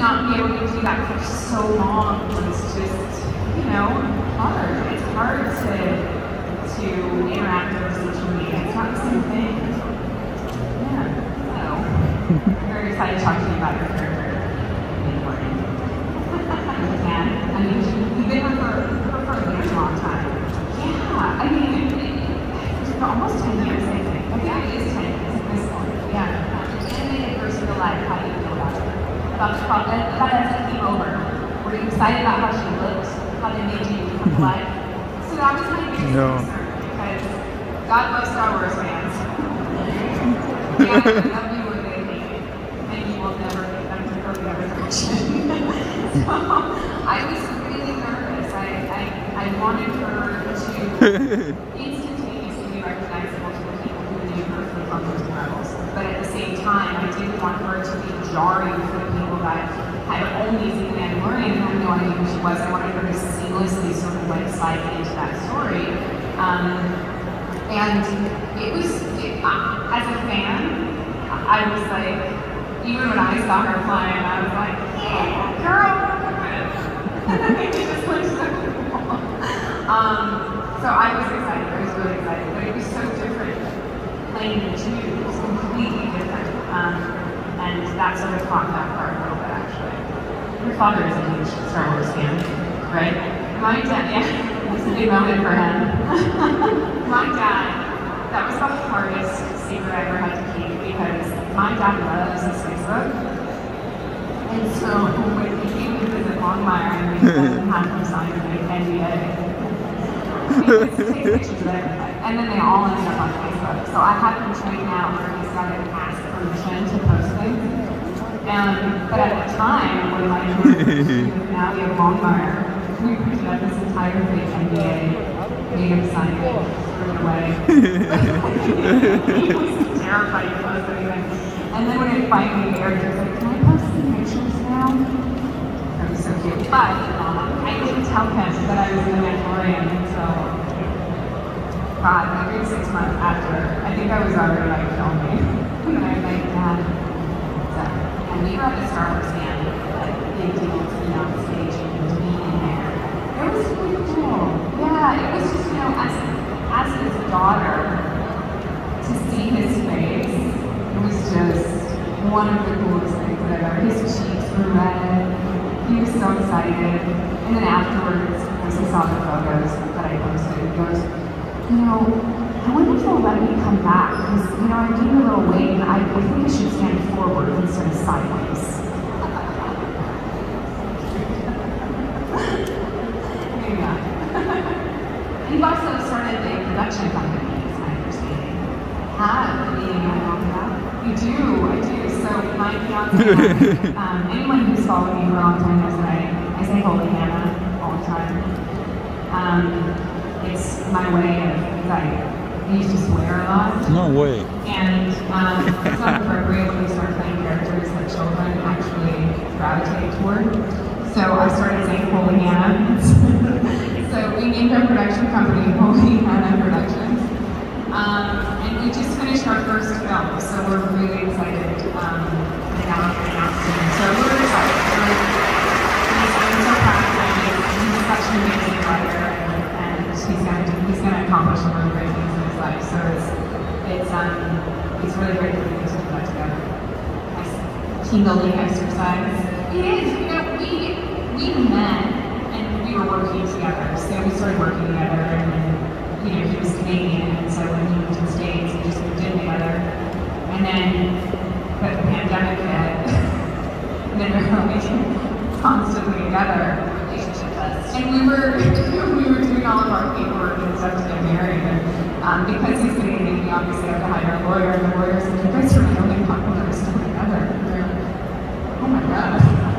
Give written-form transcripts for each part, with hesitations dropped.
not be able to do that for so long was just, you know, hard. It's hard to interact with social media. It's not the same thing. Yeah, so I'm very excited to talk to you about your character. And I mean, you've been with her for a very long time. Yeah, I mean, it's almost 10 years, I think. Oh, yeah, it is 10 years at this point. Yeah. Animated versus real life, how do you feel about it? About the problem that as it came over. Were you excited about how she looked? How they made you come to life? So that was my biggest concern, because God loves Star Wars fans. Yeah, I love you or they hate you, and you will never get them to go the other direction. So I was really nervous. I wanted her to instantaneously be recognizable to the people who knew her from Rebels and Rebels. But at the same time, I didn't want her to be jarring for the people that had only seen The Mandalorian and had no idea who she was. I wanted her to seamlessly sort of like slide into that story. And it was, as a fan, I was like, even when I saw her flying, I was like, yeah, girl! And then it just went so cool. So I was excited, I was really excited, but it was so different playing the two. It was completely different. And that sort of caught that part a little bit, actually. Your father is a huge Star Wars fan, right? My dad, yeah, it's a big moment for him. My dad, that was the hardest secret I ever had to keep, because my dad loves his Facebook. And so when he came to visit Longmire, and we had him sign an NDA. He takes pictures of everything. And then they all ended up on Facebook. So I had him trained out where he's got to ask permission to post things. But at the time, when my now we have Longmire, we printed up this entire fake NDA, made him sign it, threw it away. He was terrified to post anything. And then when it finally aired, he was like, can I post some pictures now? That was so cute. But I didn't tell him that I was in The Mandalorian until, God, maybe 6 months after. I think I was already like filming. And I was like, Dad. And we were at the Star Wars fan, like, big deal to be on stage and to be in there. It was really cool. Yeah, it was just, you know, as his daughter, to see his face, it was just one of the coolest things that I've ever. His cheeks were red. He was so excited. And then afterwards, once he saw the photos that I posted, he goes, you know, I wonder if they'll let me come back, because, you know, I gained a little weight, and I think I should stand forward instead of sideways. Yeah. You've also started a production company, is my understanding. You do, I do. So my fiance, anyone who's followed me for a long time knows that I say Holy Hannah all the time. It's my way of, like, I used to swear a lot. No way. And it's not appropriate when you start playing characters that children actually gravitate toward. So I started saying Holy Hannah. So we named our production company Holy Hannah Productions. And we just finished our first film, so we're really excited to announce it. So we're excited. I'm so proud of him. He's such an amazing writer, and he's going to accomplish some really great things in his life. So it's really great for me to do that together. Nice team building exercise. It is. You know, we met and we were working together. So we started working together, and then, you know, he was Canadian, and so when he moved to the States, we just moved in together. And then the pandemic hit, and then we were like constantly together. And we were doing all of our paperwork and stuff to get married, and because he's Canadian, we obviously have to hire a lawyer, and the lawyer said, you guys are the only couple that are still together. And we're like, oh my God.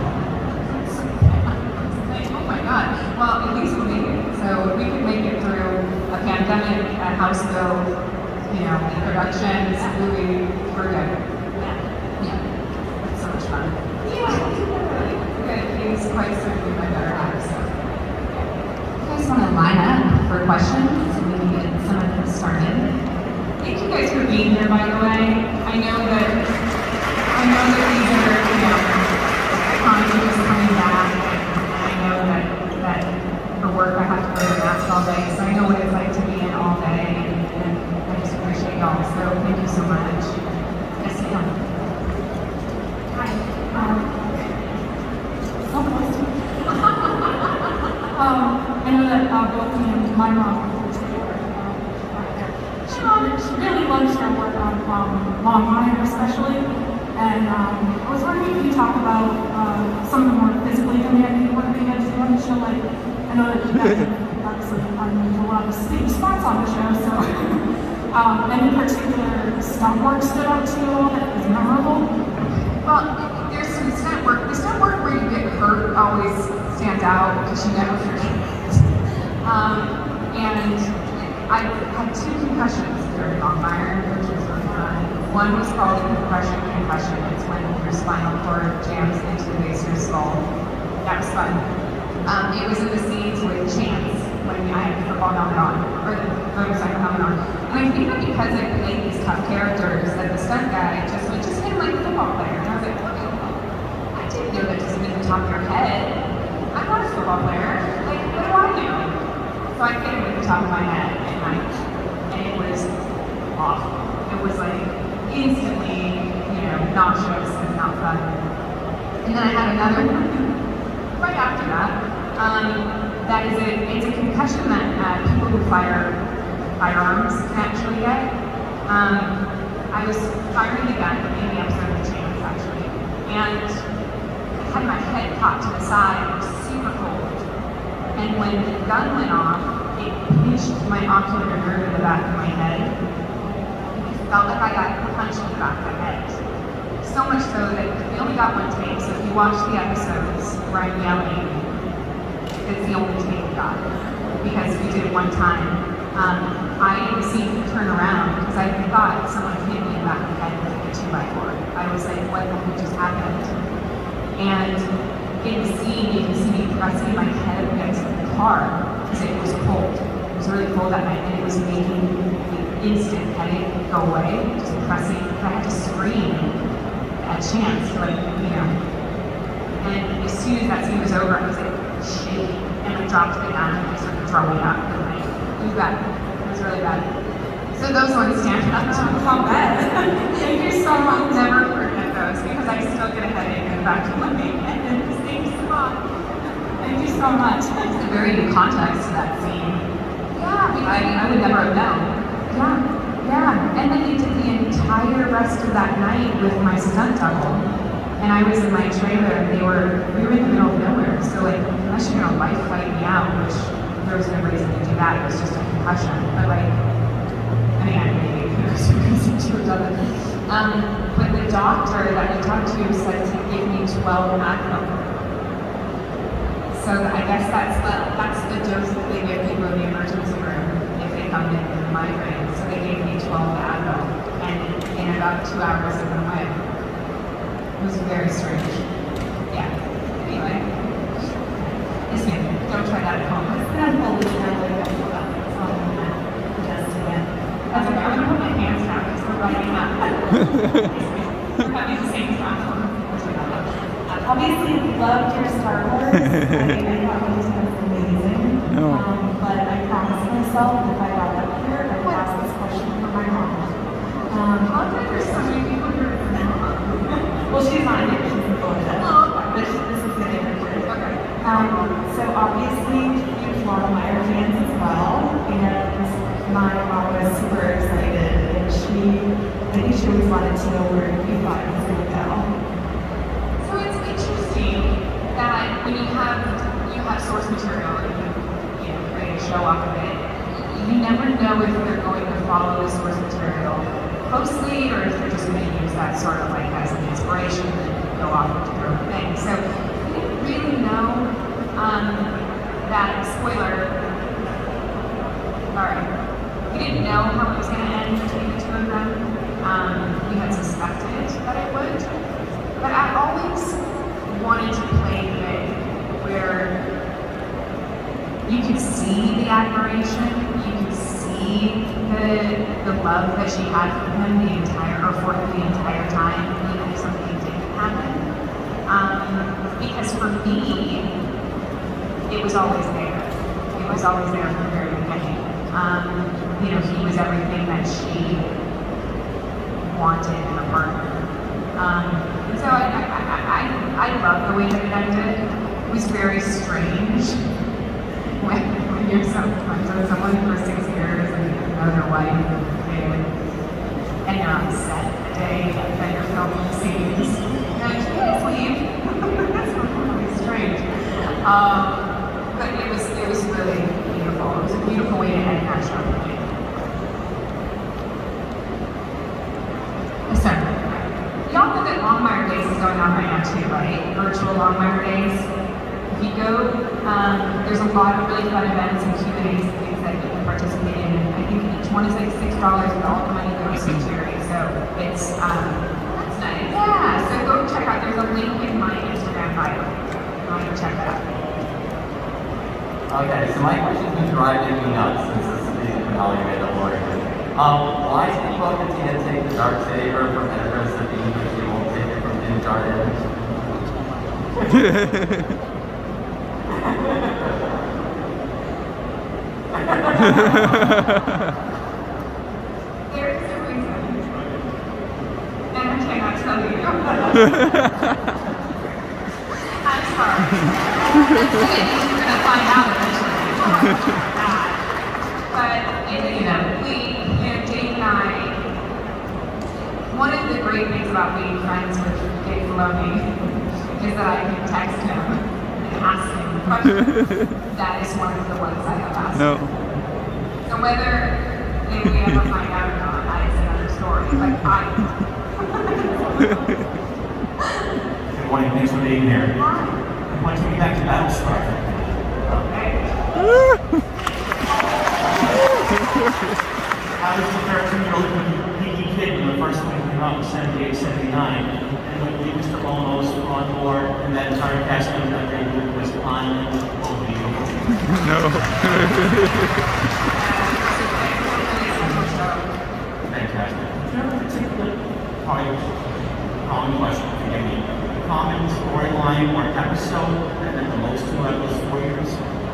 Oh my God. Well, at least we'll make it. So if we could make it through a pandemic, a house build, you know, productions, we're good. Yeah. It's so much fun. Yeah. Good. He's quite simply my better half, so. You guys want to line up for questions so we can get some of this started? Thank you guys for being here, by the way. I know that these are, you know, iconic Longmire especially. And I was wondering if you talk about some of the more physically demanding work that you guys do on the show. Like, I know that you guys obviously do a lot of stage spots on the show, so any particular stunt work stood out to you all that was memorable? Well, there's some stunt work. The stunt work where you get hurt always stands out because you never forget it. And I had 2 concussions during Longmire, which was really fun. One was called a concussion. It's when your spinal cord jams into the base of your skull. That was fun. It was in the scenes with Chance when I had the football helmet on, or the motorcycle helmet on. And I think that because I played these tough characters, that the stunt guy just hit him like a football player. And I was like, oh, I didn't know that just means the top of your head. I'm not a football player. Like, what do I do? So I hit him with the top of my head at night, and it was awful. It was like instantly, nauseous and not fun. And then I had another one right after that. It's a concussion that people who fire firearms can actually get. I was firing the gun in the episode of Chance, actually, and I had my head caught to the side. It was super cold. And when the gun went off, it pinched my ocular nerve in the back of my head. It felt like I got punched in the back of the head. So much so that we only got one take, so if you watch the episodes where I'm yelling, it's the only take we got, because we did it one time. I received a turn around because I thought someone hit me in the back of the head with a 2x4. I was like, what just happened? And in the scene, you can see me pressing my head against the car because it was cold. It was really cold that night, and it was making the instant headache go away, just pressing. I had to scream a chance to and as soon as that scene was over, I was like shaking, and I dropped the gun and I started throwing up. It was bad. It was really bad. So those ones stand up to how bad. Thank you so much. I'll never forget those because I still get a headache in the back of my head and the same spot. Thank you so much. It's a very new context to that scene. Yeah, I would never have known. Yeah, and then they did the entire rest of that night with my stunt double. And I was in my trailer, and we were in the middle of nowhere. So unless you're gonna life fight me out, which there was no reason to do that, it was just a concussion. But maybe it was reason to have done it. But the doctor that we talked to said to give me 12 Advil. So I guess that's the dose that they give people in the emergency room if they come in with a migraine. So they gave me 12 Advil, and in about 2 hours it went away. It was very strange. Yeah. Anyway. Yes, ma'am. Don't try that at home. It's not fully translated. That's all I'm going to adjust again. That's okay. I'm going to put my hands down because we're running out. We're having the same problem. Obviously, loved your Star Wars. I thought it was amazing. No. But I promised myself if I got up here, I would ask this question for my mom. There's so many people here. Well, she's not here. She's in Florida. But this is the neighborhood. Okay. So obviously, huge Longmire fans as well. And my mom was super excited. And I think she always wanted to know where you thought it was going to go. So it's interesting that when you have source material and you create a show off of it, you never know if they're going to follow the source material closely or if they're just going to use that sort of as an inspiration and go off and do their own thing. So we didn't really know that, spoiler, sorry, we didn't know how it was going to end between the two of them. We had suspected that it would, but I always wanted to play it where you could see the admiration, you could see the love that she had for him the entire time, even if something didn't happen. Because for me, it was always there. It was always there from the very beginning. He was everything that she wanted in a partner. So I love the way that it ended. It was very strange when you're friends with someone for 6 years and you know their wife and kid, and you're upset that day that you're filming scenes. And please leave. That's really strange. But it was really beautiful. It was a beautiful way to end that show for me. So, y'all know that Longmire Days is going on right now too, right? Virtual Longmire Days. If you go, there's a lot of really fun events and Q&As and things that you can participate in. I think each one is like $6 and all the money goes to charity. So it's, that's nice. Yeah, so go check out, there's a link in my Instagram bio. You want to check that out. Okay, so my question's been driving me nuts since this season finale made a lawyer. Why is the Bo-Katan take the dark saber from Ezra Sabine, but she won't take it from Din Djarin? There is a reason. And I cannot tell you. I'm sorry. You're going to find out eventually. But, you know, Dave and I, one of the great things about being friends with Dave Filoni is that I can text him and ask him questions. That is one of the ones I have asked him. So whether we ever find out or not, that is another story. But Good morning, thanks for being here. Hi. I want to take you back to Battlestar. Okay. I was the 13-year-old geeky kid when the first one came out in 78, 79. And when Lee Mr. Bonos were on board, and that entire cast of that day was unbelievable. Fantastic. Is there a particular common question, forgive me, common storyline or episode that meant the most to you out of those 4 years?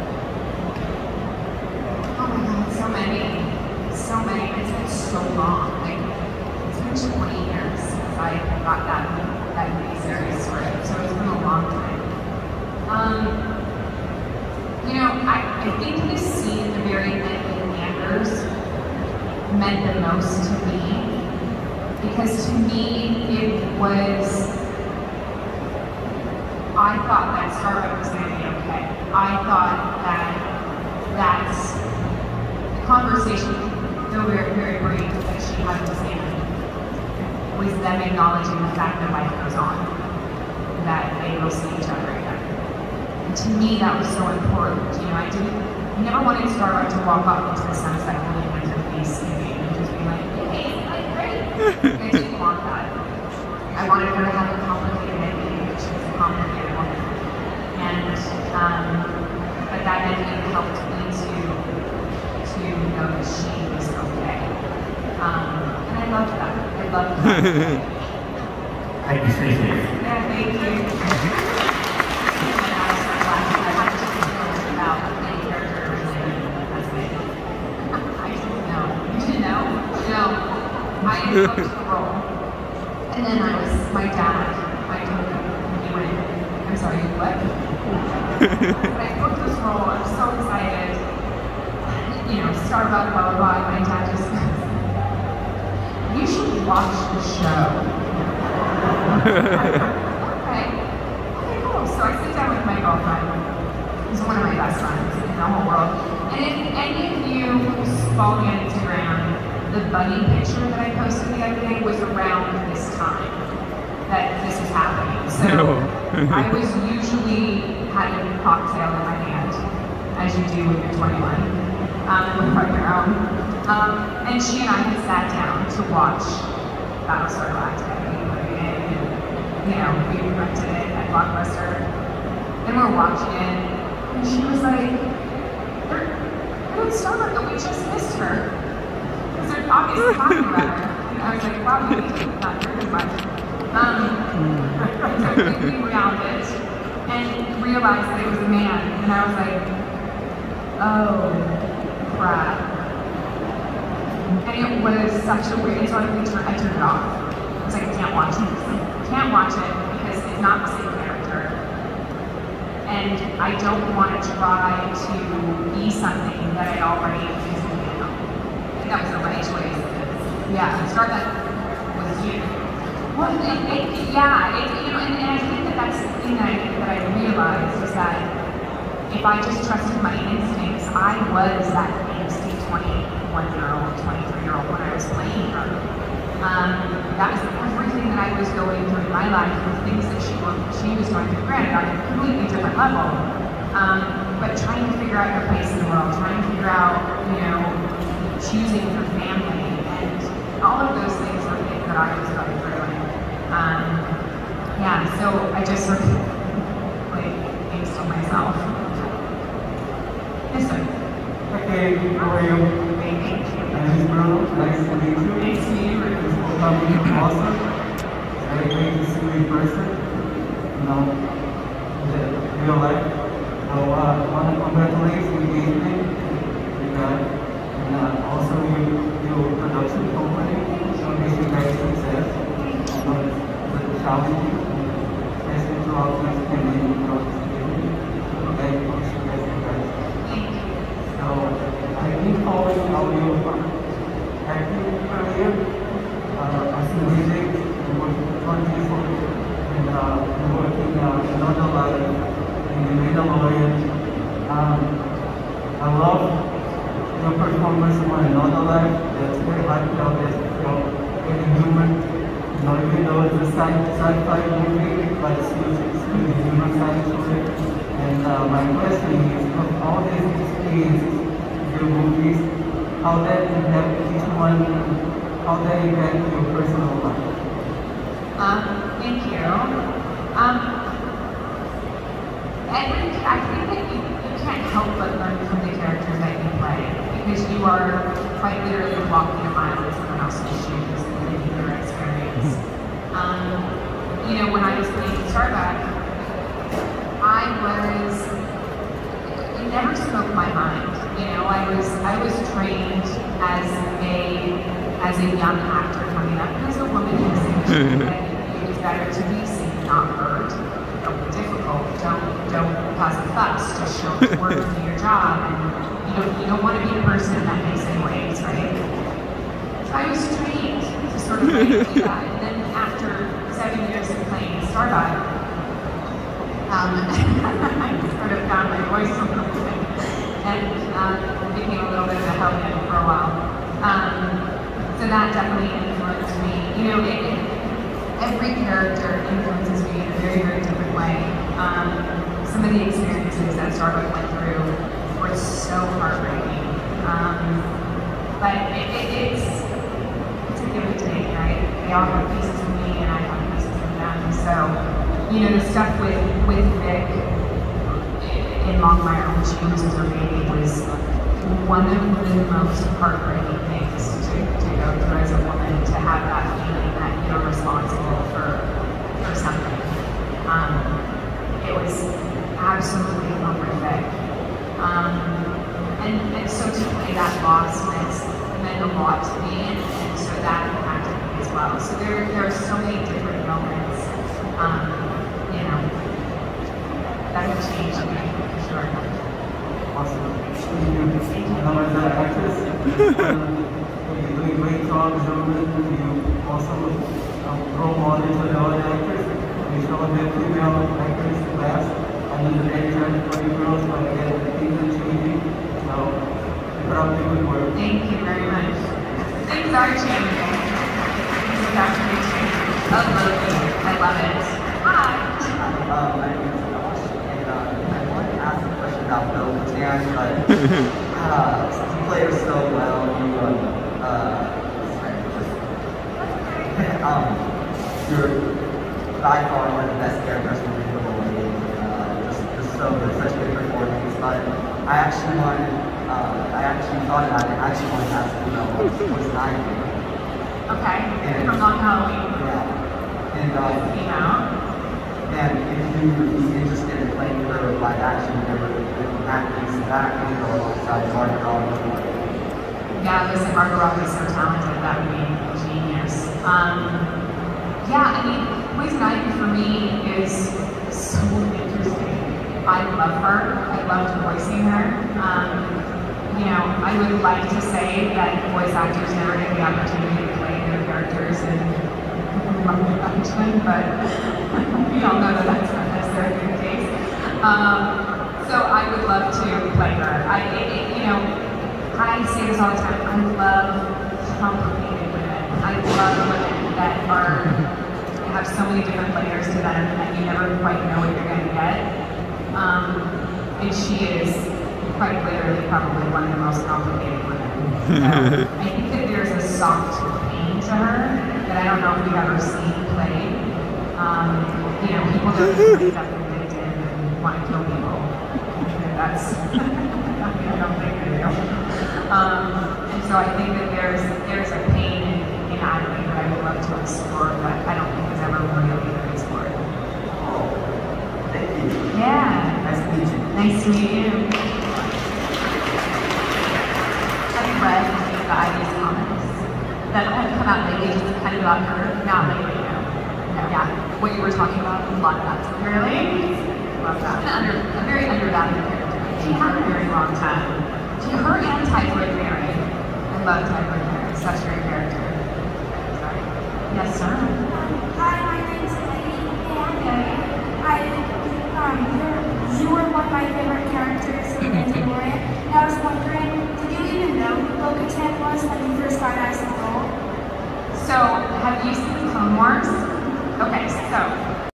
Oh my God, so many. So many. It's been so long. Like, it's been 20 years since I got that miniseries script. So it's been a long time. You know, I think this scene at the very end with Anders meant the most to me. Because to me, it was, I thought that Starbuck was going to be okay. I thought that conversation, though very, very brief, that she had with Sam was them acknowledging the fact that life goes on, that they will see each other again. And to me, that was so important. You know, I never wanted Starbuck to walk off into the sunset holding hands with me singing and just be like, hey, it's like great. I didn't want that. I wanted her to have a complicated ending, which was a complicated woman. And, but that ending helped me to know that she was okay. And I loved that. I loved that. Thank you, Stacey. Yeah, thank you. And I was so glad I had to feel about any character related as me. I didn't know. You didn't know? No. I booked the role. And then my dad, I told him, he went, I'm sorry, what? But I booked this role, I'm so excited. You know, Starbuck, blah, blah, blah. My dad just goes, you should watch the show. Okay, cool. So I sit down with my girlfriend, who's one of my best friends in the whole world. And if any of you follow me on Instagram, the bunny picture that I posted the other day was around this time that this was happening. So I was usually having a cocktail in my hand, as you do when you're 21. With partner own. And she and I had sat down to watch Battlestar Galactica. You know, we rented it at Blockbuster. And we're watching it. And she was like, we're in Starbuck, but we just missed her. Because they're obviously talking about her. And I was like, wow, we not heard as much. So we rewound it and realized that it was a man. And I was like, oh. And it was such a weird, so I turned it off. I was like, I can't watch it. I can't watch it because it's not the same character. And I don't want to try to be something that I already physically am. I think that was the right choice. Yeah, Starbuck was you. Well, and I think that that's the thing that I realized is that if I just trusted my instincts, I was that angsty 21-year-old, 23-year-old when I was playing her. That was everything that I was going through in my life, the things that she was going through, granted, on a completely different level. But trying to figure out your place in the world, trying to figure out, choosing your family, and all of those things were things that I was going through. And so I just sort of instilled myself. Yes, sir. Okay, how are you? Thank you. My name is Bruno. Nice to meet you. Nice to meet you. Thanks for coming to Boston. Very great to see you in person. In real life. So I want to congratulate you engagement with that. And also your production company. Showcasing guys' success. The challenging, especially throughout this pandemic, throughout this pandemic. Okay, wish you guys the best. So I've been following how your acting career, as a music, you work with countries, and you're working in another life, and you made a lawyer. I love your performance in another life. That's very heartfelt, that's very human. Even though it's a sci-fi movie, but still the human side to it. And my question is, of all these experiences, your movies, how that impact each one, how that impact your personal life? Thank you. I think that you can't help but learn from the characters that you play, because you are quite literally walking a mile in someone else's shoes and living their experience. When I was playing Starbuck, it never spoke my mind. I was trained as a young actor coming up, as a woman in this industry, that it was better to be seen, not heard. Don't be difficult. Don't cause a fuss. Just show up to work and do your job. And you don't want to be a person that makes any waves, right? So I was trained to sort of do that. And then after 7 years of playing Starbuck, I sort of found my voice a little bit, and became a little bit of a helmet for a while. So that definitely influenced me. Every character influences me in a very, very different way. Some of the experiences that Starbuck went through were so heartbreaking. But it's a give and take, right? They all have pieces of me, and I have pieces of them. So, the stuff with Vic in Longmire, when she loses her baby, was one of the most heartbreaking things to go through as a woman, to have that feeling that you're responsible for something. It was absolutely horrific. And so to play that loss meant a lot to me, and so that impacted me as well. So there are so many different moments, that have changed me, for sure. Awesome. Thank you. Now, as an actress, you're doing great job, you also role model to the other actors. You show the female actors class, and the very trend for you girls, but again, things are changing. So, keep up the good work. Thank you very much. Things are changing. Things are actually changing. I love it. Hi. My name is Josh, and I wanted to ask a question about Bill Patan, but since you played her so well, you're by far one of the best characters from the movie. Just so good, such a good performance. But I actually thought about it. I actually wanted to ask you about what's nine. Okay. From Long Halloween. Yeah. And if you would be interested in playing her live action, never acting or alongside Margot Robbie. Yeah, listen, Margot Robbie is so talented. That would be genius. Poison Ivy for me is so interesting. I love her. I loved voicing her. I would like to say that voice actors never get the opportunity to play their characters, and henchmen, but we all know that that's not necessarily the case. So I would love to play her. I say this all the time. I love complicated women. I love women that have so many different layers to them that you never quite know what you're going to get. And she is quite literally probably one of the most complicated women. So I think that there's a soft pain to her that I don't know if we've ever seen played. People don't believe that vindictive and want to kill people. That's I don't think they do. And so I think that there's a pain in Adelie that I would love to explore, but I don't think it's ever really been explored. Oh, thank you. Yeah. Nice to meet you. Nice to meet you. Have you read any of the Ivy's comics that have come out lately, just kind of about her? Not lately, no. Yeah. What you were talking about, a lot of that. Really? Love that. A very undervalued character. She had a very long time. Her and Typhoid Mary. I love Typhoid Mary. Such a great character. Sorry. Yes, sir. Hi, my name's Lady, and you were one of my favorite characters in Mandalorian. And I was wondering, did you even know who Bo-Katan was when you first started as the role? So, have you seen Clone Wars? Okay, so